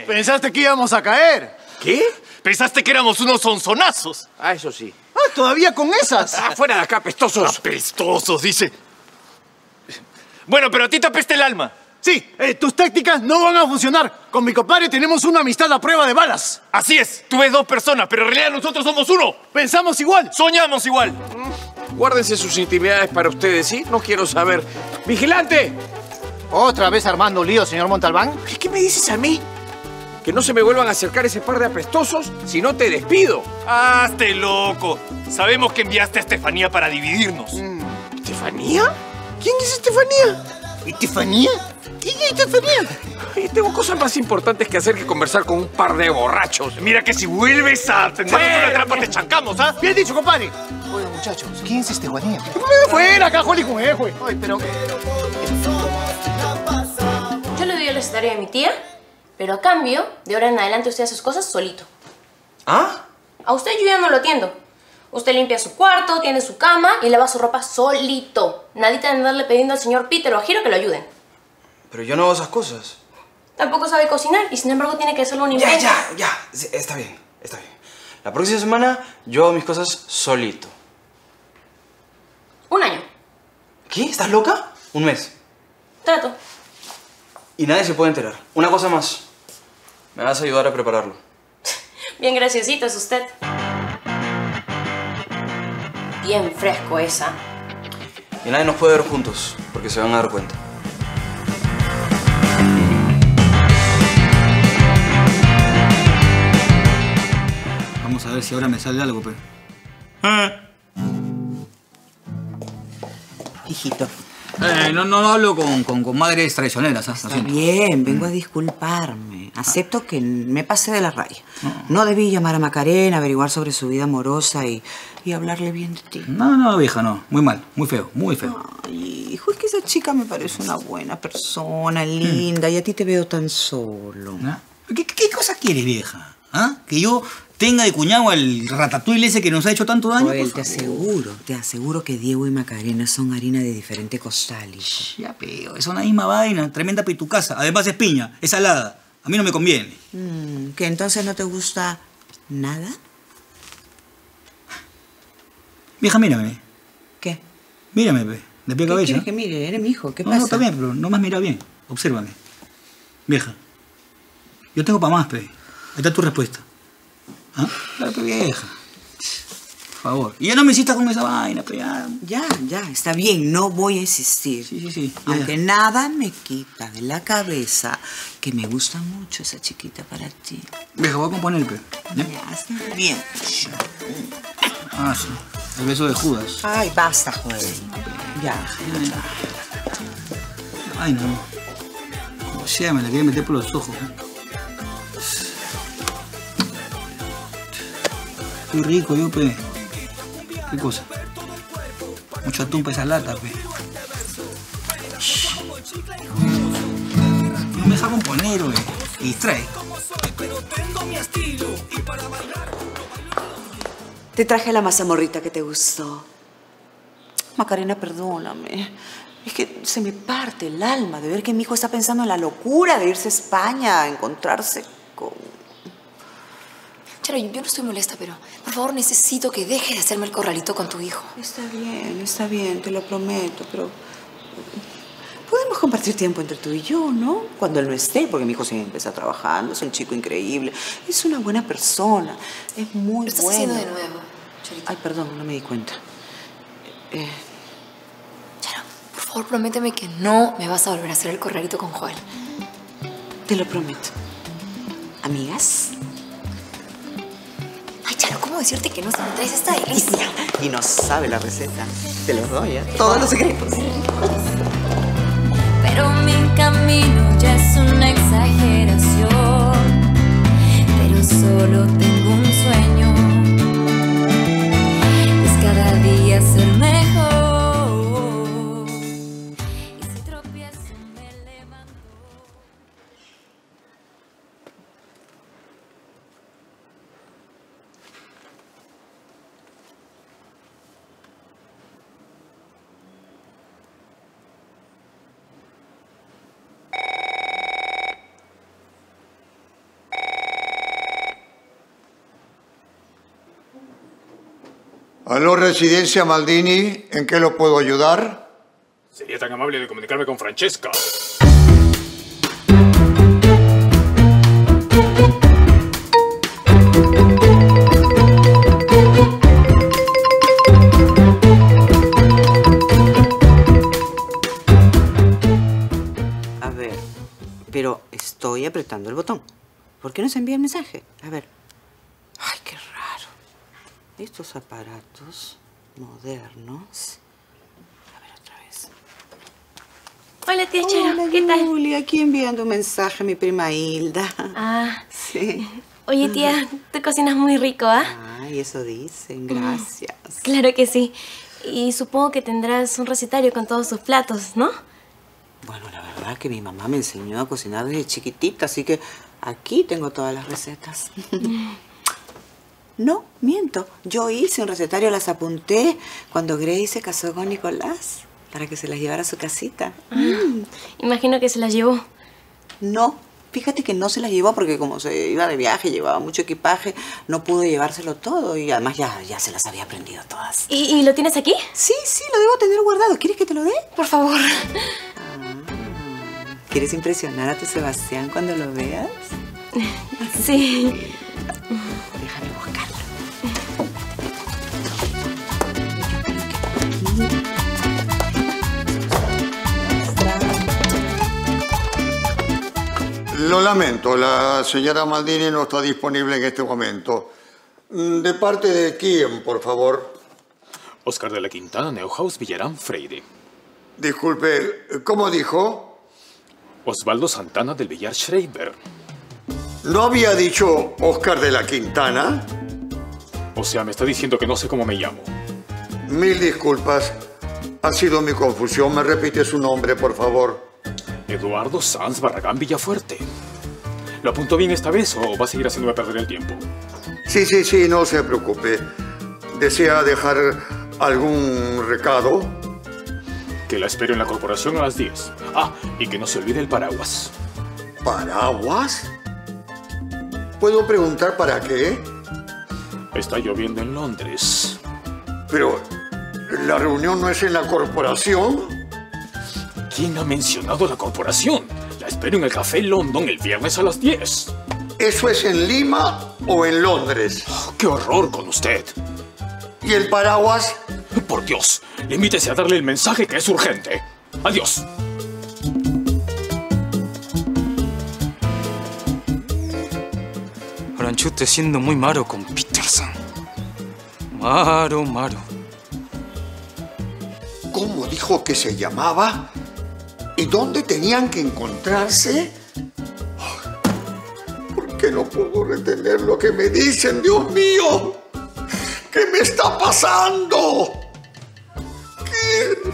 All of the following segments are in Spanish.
Pensaste que íbamos a caer. ¿Qué? Pensaste que éramos unos sonzonazos. Ah, eso sí. Ah, todavía con esas. Ah, fuera de acá, apestosos. Apestosos, dice. Bueno, pero a ti te apesta el alma. Sí, tus tácticas no van a funcionar. Con mi compadre tenemos una amistad a prueba de balas. Así es, tú ves dos personas, pero en realidad nosotros somos uno. Pensamos igual. Soñamos igual. Guárdense sus intimidades para ustedes, ¿sí? No quiero saber. ¡Vigilante! ¿Otra vez armando lío, señor Montalbán? ¿Qué me dices a mí? Que no se me vuelvan a acercar ese par de apestosos, si no te despido. ¡Hazte loco! Sabemos que enviaste a Estefanía para dividirnos. ¿Estefanía? ¿Quién es Estefanía? ¿Estefanía? ¿Quién es Estefanía? Ay, tengo cosas más importantes que hacer que conversar con un par de borrachos. Mira que si vuelves a tendernos una trampa te chancamos, ¿ah? Bien dicho, compadre. Oye, muchachos, ¿quién es Estefanía? Fuera, acá, Juli, con él, güey. Oye, pero... Yo le doy el recetario de mi tía, pero a cambio, de ahora en adelante usted hace sus cosas solito. ¿Ah? A usted yo ya no lo atiendo. Usted limpia su cuarto, tiende su cama y lava su ropa solito. Nadita de andarle pidiendo al señor Peter o a Giro que lo ayuden. Pero yo no hago esas cosas. Tampoco sabe cocinar y sin embargo tiene que hacerlo un invento. Ya. Sí, está bien, está bien. La próxima semana yo hago mis cosas solito. Un año. ¿Qué? ¿Estás loca? Un mes. Trato. Y nadie se puede enterar. Una cosa más. Me vas a ayudar a prepararlo. Bien graciosito es usted. Bien fresco esa. Y nadie nos puede ver juntos, porque se van a dar cuenta. Vamos a ver si ahora me sale algo, pero... Hijito. No hablo con madres traicioneras. Está bien, vengo a disculparme. Acepto que me pasé de la raya. No debí llamar a Macarena, averiguar sobre su vida amorosa y hablarle bien de ti. No, vieja, no. Muy mal, muy feo, muy feo. Ay, hijo, es que esa chica me parece una buena persona, linda, y a ti te veo tan solo. ¿Qué cosa quieres, vieja? ¿Ah? ¿Que yo tenga de cuñado al ratatouille ese que nos ha hecho tanto daño? Joel, te aseguro que Diego y Macarena son harina de diferente costal, hijo. Ya, pero es una misma vaina, tremenda pitucaza. Además es piña, es salada. A mí no me conviene. ¿Que entonces no te gusta nada? Vieja, mírame. ¿Qué? Mírame, pe. De pie a cabeza. ¿Qué quieres que mire? Eres mi hijo, ¿qué pasa? No, está bien, pero nomás mira bien. Obsérvame. Vieja, yo tengo pa' más, pe. Ahí está tu respuesta. ¿Ah? Claro, pe, vieja. Por favor. Y ya no me insistas con esa vaina, pe. Ya, está bien, no voy a insistir. Sí. Aunque nada me quita de la cabeza que me gusta mucho esa chiquita para ti. Vieja, voy a componer, pe. Ya, está bien. Ah, sí. El beso de Judas. Ay, basta, Joel. Ya. Ay, no. Como sea, me la quiere meter por los ojos. Qué rico, yo, pe. ¿Qué cosa? Mucho atún para esa lata, pe. No me deja componer, güey. Me distrae. Te traje la mazamorrita que te gustó. Macarena, perdóname. Es que se me parte el alma de ver que mi hijo está pensando en la locura de irse a España a encontrarse con... Charo, yo no estoy molesta, pero por favor necesito que dejes de hacerme el corralito con tu hijo. Está bien, te lo prometo, pero... Podemos compartir tiempo entre tú y yo, ¿no? Cuando él no esté, porque mi hijo siempre está trabajando, es un chico increíble, es una buena persona, es muy bueno. Lo estás haciendo de nuevo, Charito. Ay, perdón, no me di cuenta. Charo, por favor, prométeme que no me vas a volver a hacer el corralito con Joel. Te lo prometo. ¿Amigas? Ay, Charo, ¿cómo decirte que no si me traes esta delicia? Y no sabe la receta. Te los doy, ¿eh? Todos los secretos. Pero mi camino ya es una exageración. Pero solo tengo un sueño. Es cada día ser mejor. Y si tropiezo me levanto. Aló, Residencia Maldini, ¿en qué lo puedo ayudar? Sería tan amable de comunicarme con Francesca. A ver, pero estoy apretando el botón. ¿Por qué no se envía el mensaje? A ver. Ay, qué raro. Estos aparatos modernos. A ver, otra vez. Hola, tía Charo. ¿Qué tal? Julia, aquí enviando un mensaje a mi prima Hilda. Ah. Sí. Oye, tía, tú cocinas muy rico, ¿ah? Ay, eso dicen. Gracias. Claro que sí. Y supongo que tendrás un recetario con todos sus platos, ¿no? Bueno, la verdad que mi mamá me enseñó a cocinar desde chiquitita, así que aquí tengo todas las recetas. No, miento. Yo hice un recetario, las apunté cuando Grace se casó con Nicolás, para que se las llevara a su casita. Imagino que se las llevó. No, fíjate que no se las llevó porque como se iba de viaje, llevaba mucho equipaje, no pudo llevárselo todo y además ya se las había aprendido todas. ¿Y lo tienes aquí? Sí, lo debo tener guardado. ¿Quieres que te lo dé? Por favor. ¿Quieres impresionar a tu Sebastián cuando lo veas? Sí. Déjame buscarlo. Lo lamento, la señora Maldini no está disponible en este momento. ¿De parte de quién, por favor? Oscar de la Quintana, Neuhaus, Villarán, Freire. Disculpe, ¿cómo dijo? Osvaldo Santana del Villar Schreiber. ¿No había dicho Oscar de la Quintana? O sea, me está diciendo que no sé cómo me llamo. Mil disculpas. Ha sido mi confusión. ¿Me repite su nombre, por favor? Eduardo Sanz Barragán Villafuerte. ¿Lo apuntó bien esta vez o va a seguir haciéndome perder el tiempo? Sí, no se preocupe. ¿Desea dejar algún recado? Que la espero en la corporación a las 10. Ah, y que no se olvide el paraguas. ¿Paraguas? ¿Puedo preguntar para qué? Está lloviendo en Londres. Pero, ¿la reunión no es en la corporación? ¿Quién ha mencionado la corporación? La espero en el Café London el viernes a las 10. ¿Eso es en Lima o en Londres? Oh, ¡qué horror con usted! ¿Y el paraguas? Por Dios, limítese a darle el mensaje que es urgente. Adiós. Franchute siendo muy malo con Peterson. Maro. ¿Cómo dijo que se llamaba? ¿Y dónde tenían que encontrarse? ¿Por qué no puedo retener lo que me dicen, Dios mío? ¿Qué me está pasando? ¿Qué?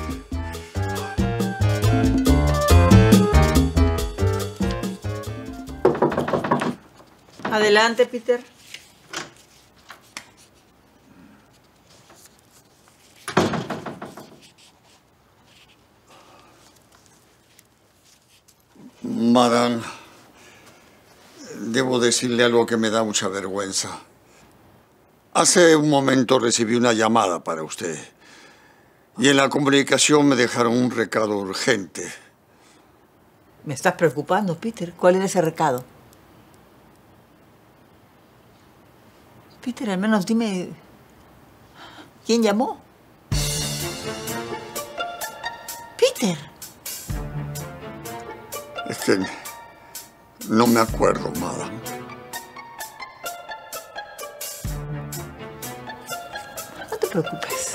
Adelante, Peter. Madame, debo decirle algo que me da mucha vergüenza. Hace un momento recibí una llamada para usted. Y en la comunicación me dejaron un recado urgente. Me estás preocupando, Peter. ¿Cuál era ese recado? Peter, al menos dime... ¿Quién llamó? Peter. Es que no me acuerdo, madame. No te preocupes.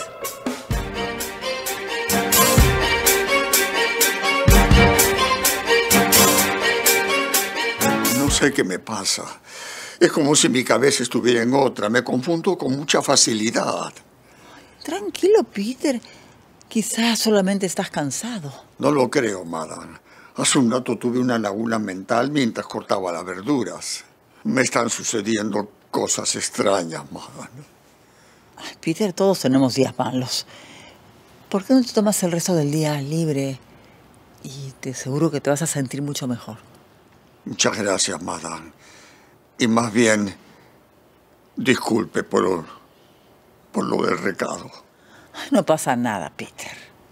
No sé qué me pasa. Es como si mi cabeza estuviera en otra. Me confundo con mucha facilidad. Tranquilo, Peter. Quizás solamente estás cansado. No lo creo, madame. Hace un rato tuve una laguna mental mientras cortaba las verduras. Me están sucediendo cosas extrañas, madame. Ay, Peter, todos tenemos días malos. ¿Por qué no te tomas el resto del día libre? Y te aseguro que te vas a sentir mucho mejor. Muchas gracias, madame. Y más bien, disculpe por por lo del recado. No pasa nada, Peter.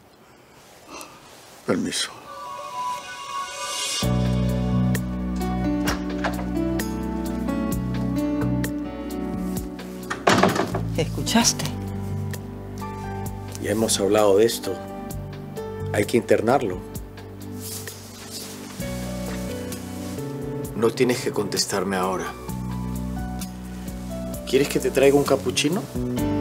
Permiso. ¿Escuchaste? Ya hemos hablado de esto. Hay que internarlo. No tienes que contestarme ahora. ¿Quieres que te traiga un capuchino?